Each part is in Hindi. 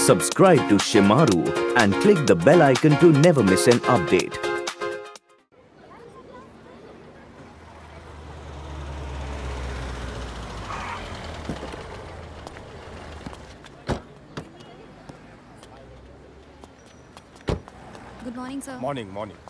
Subscribe to Shimaru and click the bell icon to never miss an update. Good morning, sir. Morning.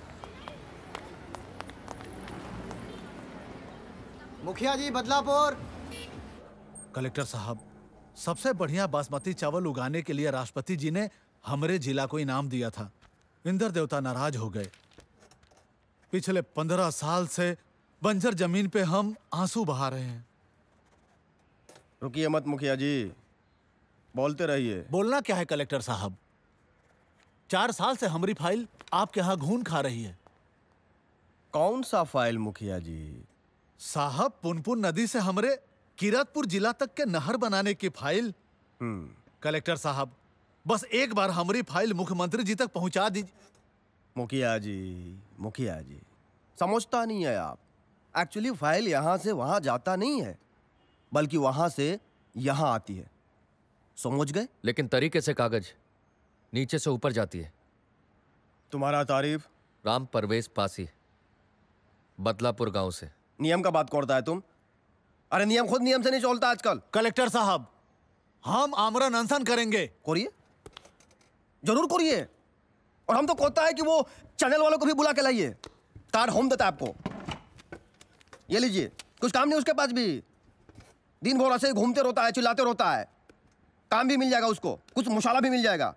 मुखिया जी बदलापुर। कलेक्टर साहब, सबसे बढ़िया बासमती चावल उगाने के लिए राष्ट्रपति जी ने हमरे जिला को इनाम दिया था। इंद्र देवता नाराज हो गए। पिछले 15 साल से बंजर जमीन पे हम आंसू बहा रहे हैं। रुकिए मत मुखिया जी, बोलते रहिए। बोलना क्या है कलेक्टर साहब? 4 साल से हमारी फाइल आपके यहाँ घून खा रही है। कौन सा फाइल मुखिया जी? साहब, पुनपुन नदी से हमरे किरतपुर जिला तक के नहर बनाने की फाइल। कलेक्टर साहब, बस एक बार हमारी फाइल मुख्यमंत्री जी तक पहुंचा दीजिए। मुखिया जी समझता नहीं है आप। एक्चुअली फाइल यहाँ से वहाँ जाता नहीं है, बल्कि वहाँ से यहाँ आती है। समझ गए? लेकिन तरीके से कागज नीचे से ऊपर जाती है। तुम्हारा तारीफ? राम परवेज पासी, बदलापुर गांव से। नियम का बात करता है तुम? अरे नियम खुद नियम से नहीं चलता आजकल। कलेक्टर साहब, हम आमरण अनशन करेंगे। करिए, जरूर करिए। और हम तो कहता है कि वो चैनल वालों को भी बुला के लाइए। कार्ड होम देता है आपको। ये लीजिए, कुछ काम नहीं उसके पास भी। दिन भर ऐसे ही घूमते रहता है, चिल्लाते रहता है। काम भी मिल जाएगा उसको, कुछ मुशाला भी मिल जाएगा।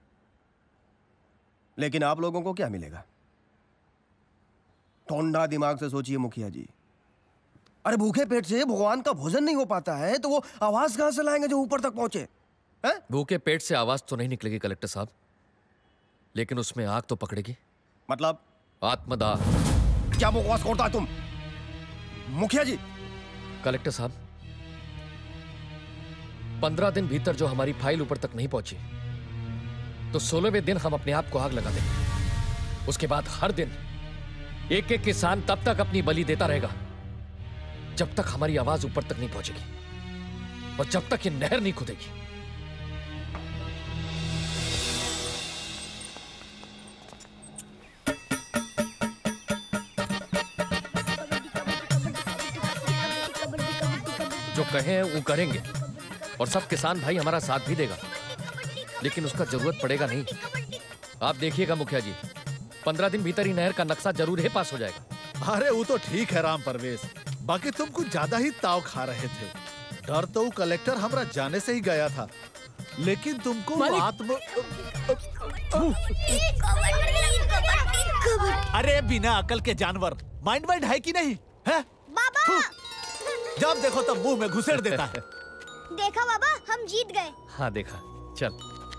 लेकिन आप लोगों को क्या मिलेगा? ठंडा दिमाग से सोचिए मुखिया जी। अरे भूखे पेट से भगवान का भोजन नहीं हो पाता है तो वो आवाज कहां से लाएंगे जो ऊपर तक पहुंचे? हैं? भूखे पेट से आवाज तो नहीं निकलेगी कलेक्टर साहब, लेकिन उसमें आग तो पकड़ेगी। मतलब? आत्मदाह। क्या बकवास करता है तुम मुखिया जी? कलेक्टर साहब, 15 दिन भीतर जो हमारी फाइल ऊपर तक नहीं पहुंची तो 16वें दिन हम अपने आप को आग लगा देंगे। उसके बाद हर दिन एक एक किसान तब तक अपनी बलि देता रहेगा जब तक हमारी आवाज ऊपर तक नहीं पहुंचेगी और जब तक ये नहर नहीं खुदेगी। जो कहें वो करेंगे और सब किसान भाई हमारा साथ भी देगा, लेकिन उसका जरूरत पड़ेगा नहीं। आप देखिएगा मुखिया जी, 15 दिन भीतर ही नहर का नक्शा जरूर ही पास हो जाएगा। अरे वो तो ठीक है राम परवेश, बाकी तुम कुछ ज्यादा ही ताव खा रहे थे। डर तो कलेक्टर हमरा जाने से ही गया था, लेकिन तुमको अरे बिना अकल के जानवर, माइंड वाइंड है कि नहीं है? बाबा! जब देखो तब मुंह में घुसेड़ देता है। देखा बाबा, हम जीत गए। हाँ देखा, चल।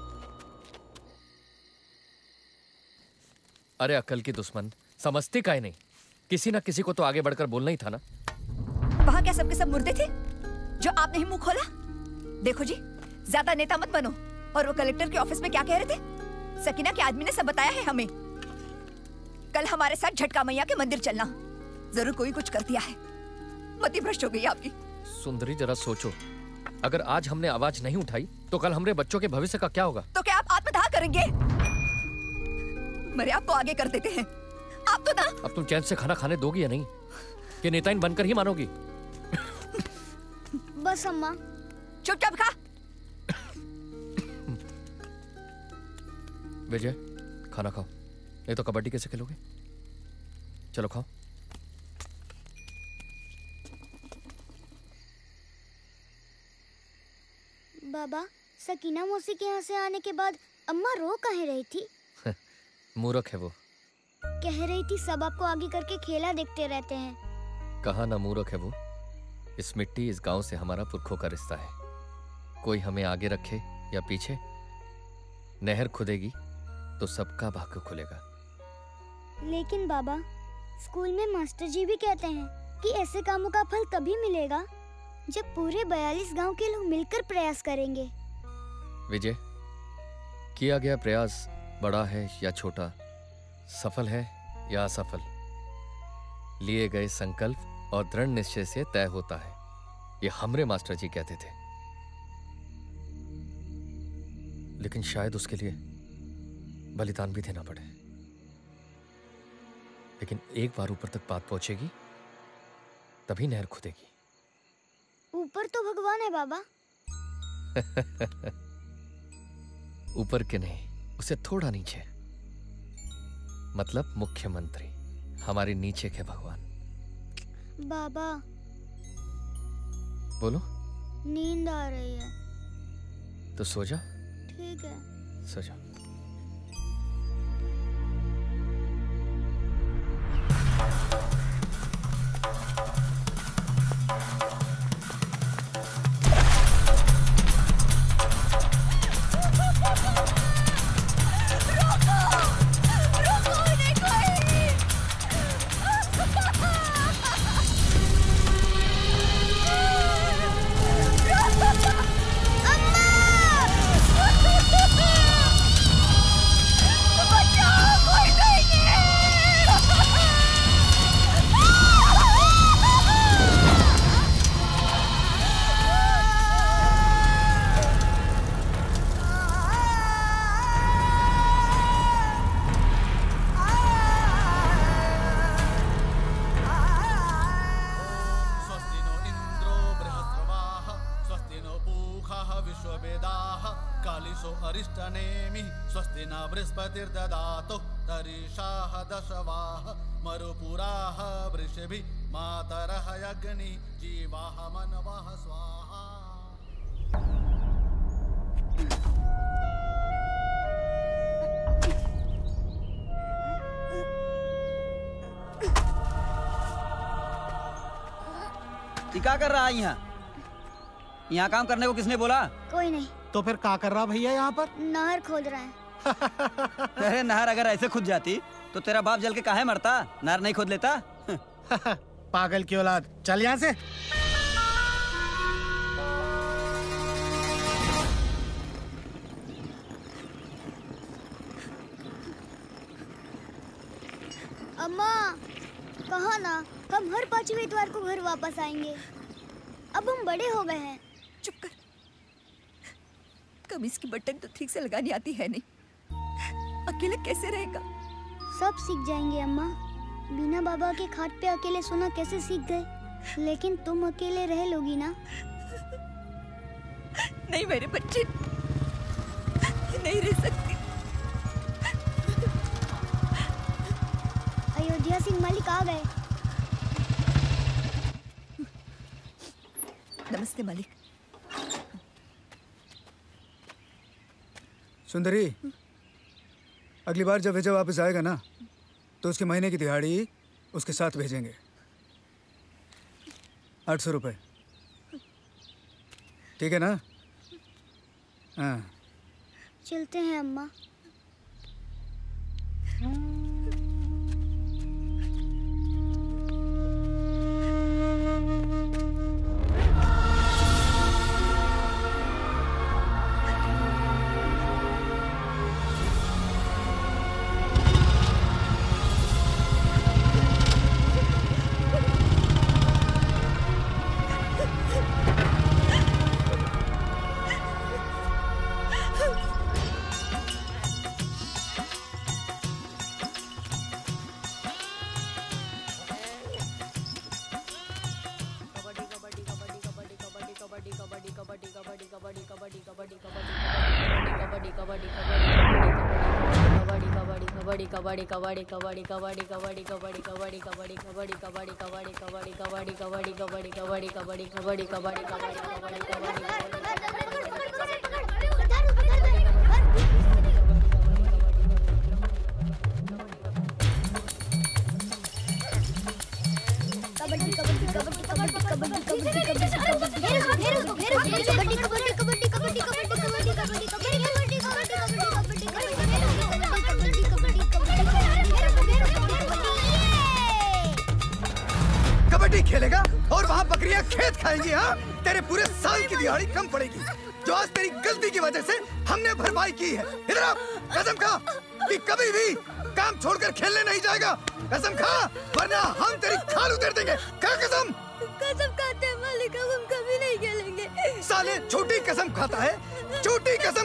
अरे अकल की दुश्मन, समझती काहे नहीं? किसी ना किसी को तो आगे बढ़कर बोलना ही था ना। वहाँ क्या सबके सब मुर्दे थे जो आपने ही मुंह खोला? देखो जी, ज्यादा नेता मत बनो। और वो कलेक्टर के ऑफिस में क्या कह रहे थे? सकीना के आदमी ने सब बताया है हमें। कल हमारे साथ झटका मैया के मंदिर चलना। जरूर कोई कुछ कर दिया है। मति भ्रष्ट हो गई आपकी। सुंदरी, जरा सोचो, अगर आज हमने आवाज नहीं उठाई तो कल हमारे बच्चों के भविष्य का क्या होगा? तो क्या आप आत्मदाह करेंगे? मेरे आपको आगे कर देते हैं आप तो ना। अब तुम चैन से खाना खाने दोगी या नहीं, कि नेताइन बनकर ही मानोगी? बस अम्मा। चुपचाप खा। विजय, खाना खाओ, नहीं तो कबड्डी कैसे खेलोगे? चलो खाओ। बाबा, सकीना मौसी के यहाँ से आने के बाद अम्मा रो काहे रही थी? मूर्ख है वो। कह रही थी सब आपको आगे करके खेला देखते रहते हैं। कहा ना मूर्ख है वो। इस मिट्टी, इस गांव से हमारा पुरखों का रिश्ता है। कोई हमें आगे रखे या पीछे, नहर खुदेगी तो सबका भाग्य खुलेगा। लेकिन बाबा, स्कूल में मास्टर जी भी कहते हैं कि ऐसे कामों का फल तभी मिलेगा जब पूरे 42 गांव के लोग मिलकर प्रयास करेंगे। विजय, किया गया प्रयास बड़ा है या छोटा, सफल है या असफल, लिए गए संकल्प और दृढ़ निश्चय से तय होता है, ये हमरे मास्टर जी कहते थे। लेकिन शायद उसके लिए बलिदान भी देना पड़े। लेकिन एक बार ऊपर तक बात पहुंचेगी तभी नहर खुदेगी। ऊपर तो भगवान है बाबा। ऊपर के नहीं, उसे थोड़ा नीचे, मतलब मुख्यमंत्री, हमारे नीचे के भगवान। बाबा बोलो। नींद आ रही है। तो सो जा। ठीक है, सो जा। बृहस्पतिर्ददातु तरिषाः दशवाः मरुपुराः वृषभि मातरः अग्नि जीवाः मनवः स्वाहा। क्या कर रहा है यहाँ? यहाँ काम करने को किसने बोला? कोई नहीं। तो फिर क्या कर रहा भैया यहाँ पर? नहर खोद रहा है। अरे नहर अगर ऐसे खुद जाती तो तेरा बाप जल के काहे मरता? नहर नहीं खोद लेता? पागल की औलाद, चल यहाँ से। अम्मा कहा ना, हम हर 5वें इतवार को घर वापस आएंगे। अब हम बड़े हो गए हैं। चुप कर। कमीज की बटन तो ठीक से लगानी आती है नहीं, अकेले कैसे रहेगा? सब सीख जाएंगे अम्मा। बिना बाबा के खाट पे अकेले सोना कैसे सीख गए? लेकिन तुम अकेले रह लोगी ना? नहीं मेरे बच्चे, नहीं रह सकती। अयोध्या सिंह मालिक आ गए। नमस्ते मालिक। सुंदरी, अगली बार जब विजय वापस आएगा ना तो उसके महीने की दिहाड़ी उसके साथ भेजेंगे। 800 रुपये, ठीक है ना? हाँ चलते हैं अम्मा। कबड्डी खेलेगा और वहाँ बकरियां खेत खाएंगी। हाँ, तेरे पूरे साल की दिहाड़ी कम पड़ेगी जो आज तेरी गलती की वजह से हमने भरपाई की है। इधर आ, कसम खा कि कभी भी काम छोड़कर खेलने नहीं जाएगा। कसम खा, वरना हम तेरी खाल उतार देंगे। क्या कसम? कसम खाते हैं मालिक, हम कभी नहीं खेलेंगे। साले छोटी कसम खाता है, छोटी कसम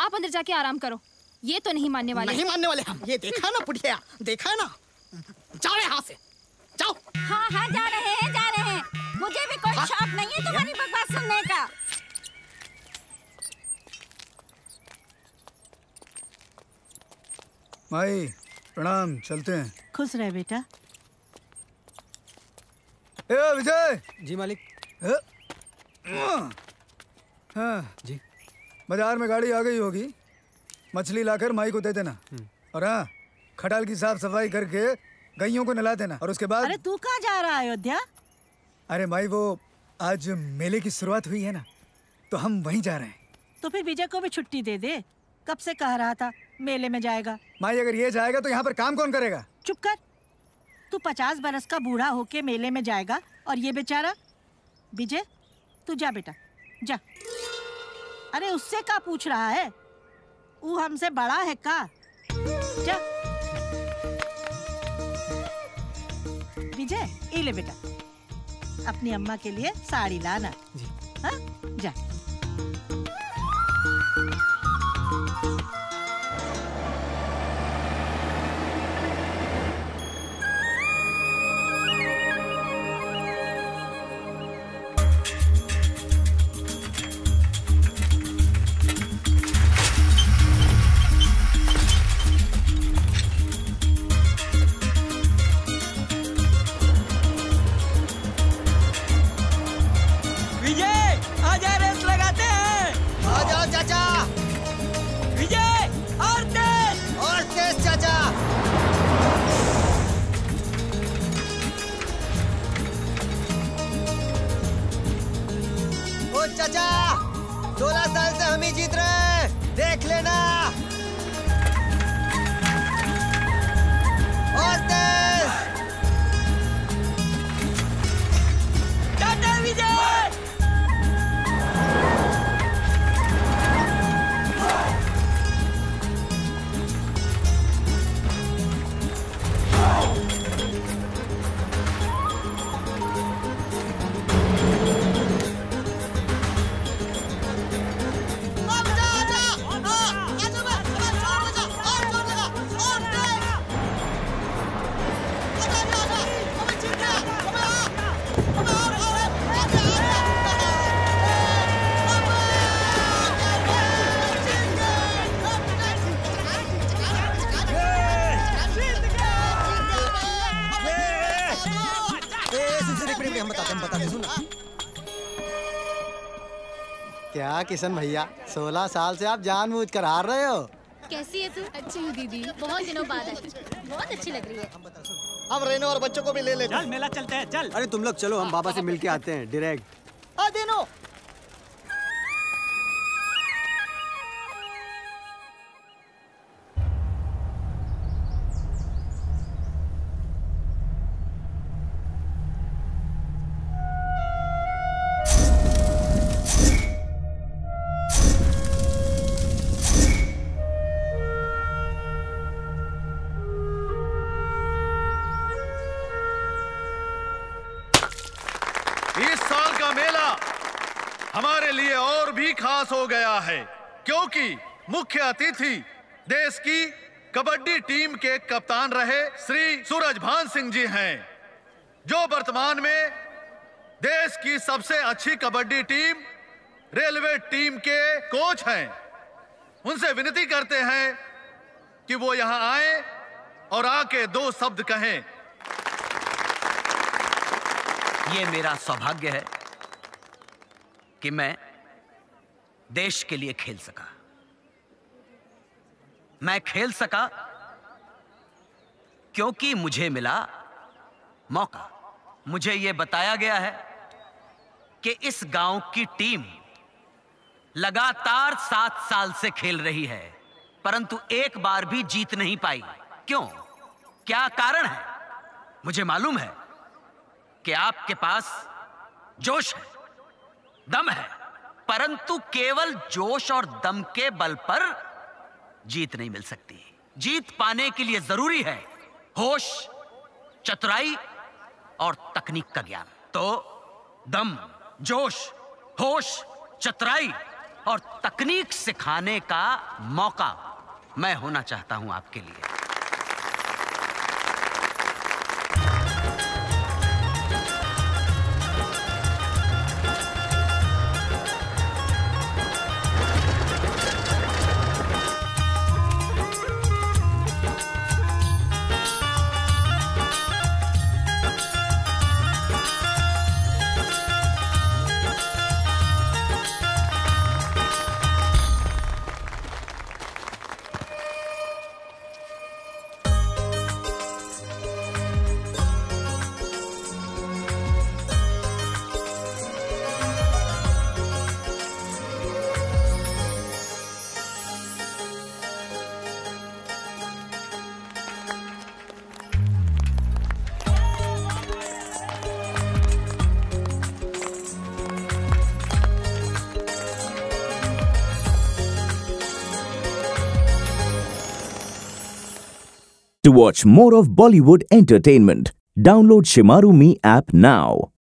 आप अंदर जाके आराम करो। ये तो नहीं मानने वाले। नहीं मानने वाले हम। ये देखा ना पुटिया, देखा ना। जाओ यहाँ से, जाओ। हाँ हाँ जा रहे हैं, जा रहे हैं। मुझे भी कोई शौक नहीं है तुम्हारी बकवास सुनने का। माई प्रणाम, चलते हैं। खुश रहे बेटा। ए विजय। जी मालिक। हाँ जी। बाजार में गाड़ी आ गई होगी, मछली लाकर माई को दे देना। और हाँ, खटाल की साफ सफाई करके गैयों को नहला देना। और उसके बाद अरे तू कहाँ जा रहा है अयोध्या? अरे माई वो आज मेले की शुरुआत हुई है ना, तो हम वहीं जा रहे हैं। तो फिर विजय को भी छुट्टी दे दे। कब से कह रहा था मेले में जाएगा। माई अगर ये जाएगा तो यहाँ पर काम कौन करेगा? चुप कर। तू 50 बरस का बूढ़ा होके मेले में जाएगा और ये बेचारा। विजय तू जा बेटा, जा। अरे उससे क्या पूछ रहा है? वो हमसे बड़ा है का? जा। विजय ये ले बेटा, अपनी अम्मा के लिए साड़ी लाना। हाँ जा। चाचा 16 साल से हम ही जीत रहे हैं, देख लेना। और तेज। टाटा विजय। क्या किशन भैया, 16 साल से आप जानबूझकर हार रहे हो? कैसी है तू? अच्छी हूँ दीदी, बहुत दिनों बाद आई। बहुत अच्छी लग रही है। हम रेनो और बच्चों को भी ले लेते हैं। चल मेला चलते हैं, चल। अरे तुम लोग चलो, हम बाबा से मिलके आते हैं डायरेक्ट। दिनो हमारे लिए और भी खास हो गया है, क्योंकि मुख्य अतिथि देश की कबड्डी टीम के कप्तान रहे श्री सूरजभान सिंह जी हैं, जो वर्तमान में देश की सबसे अच्छी कबड्डी टीम रेलवे टीम के कोच हैं। उनसे विनती करते हैं कि वो यहां आए और आके 2 शब्द कहें। ये मेरा सौभाग्य है कि मैं देश के लिए खेल सका। मैं खेल सका क्योंकि मुझे मिला मौका। मुझे यह बताया गया है कि इस गांव की टीम लगातार 7 साल से खेल रही है, परंतु एक बार भी जीत नहीं पाई। क्यों? क्या कारण है? मुझे मालूम है कि आपके पास जोश है, दम है, परंतु केवल जोश और दम के बल पर जीत नहीं मिल सकती। जीत पाने के लिए जरूरी है होश, चतुराई और तकनीक का ज्ञान। तो दम, जोश, होश, चतुराई और तकनीक सिखाने का मौका मैं होना चाहता हूं आपके लिए। To watch more of Bollywood entertainment, download Shimaru Me app now.